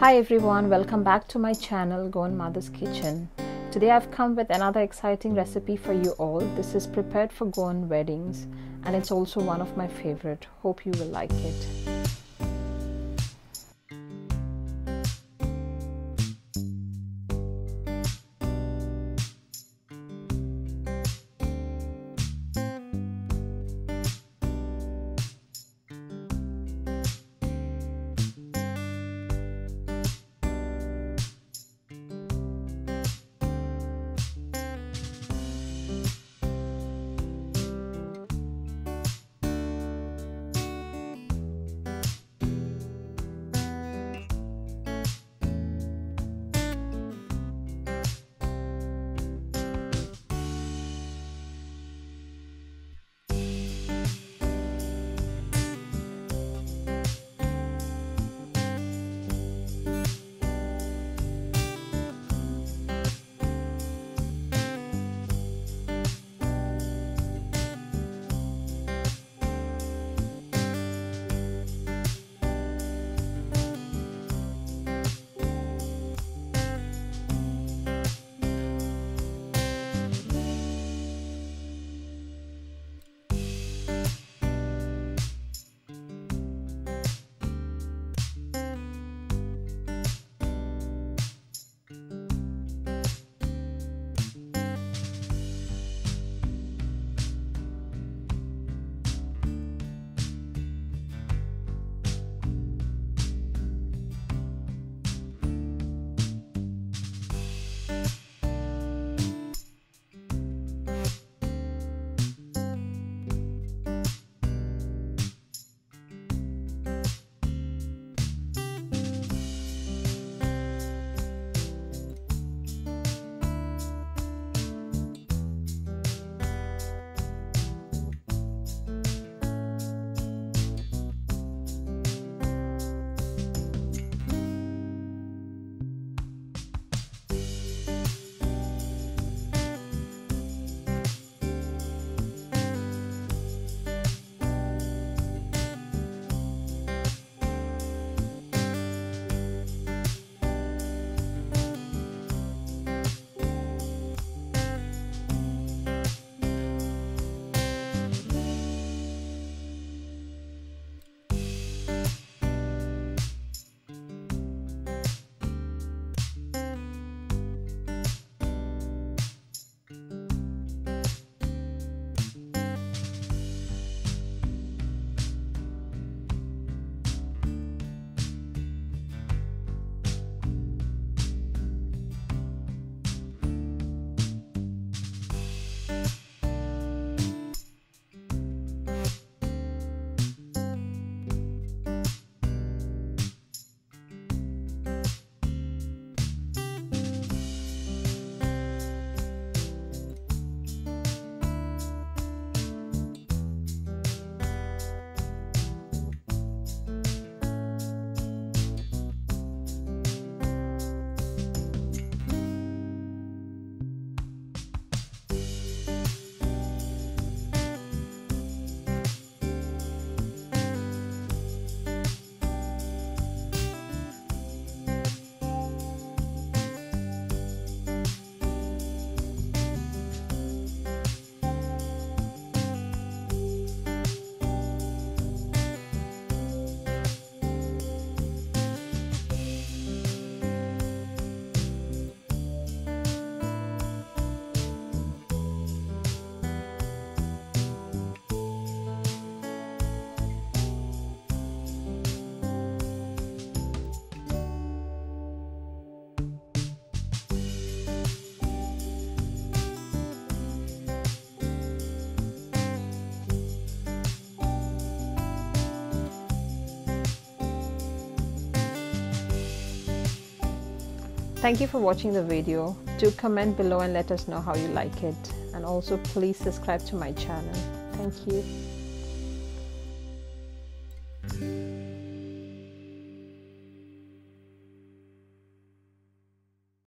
Hi everyone, welcome back to my channel Goan Mother's Kitchen. Today I've come with another exciting recipe for you all. This is prepared for Goan weddings and it's also one of my favorite. Hope you will like it. Thank you for watching the video. Do comment below and let us know how you like it. And also please subscribe to my channel. Thank you.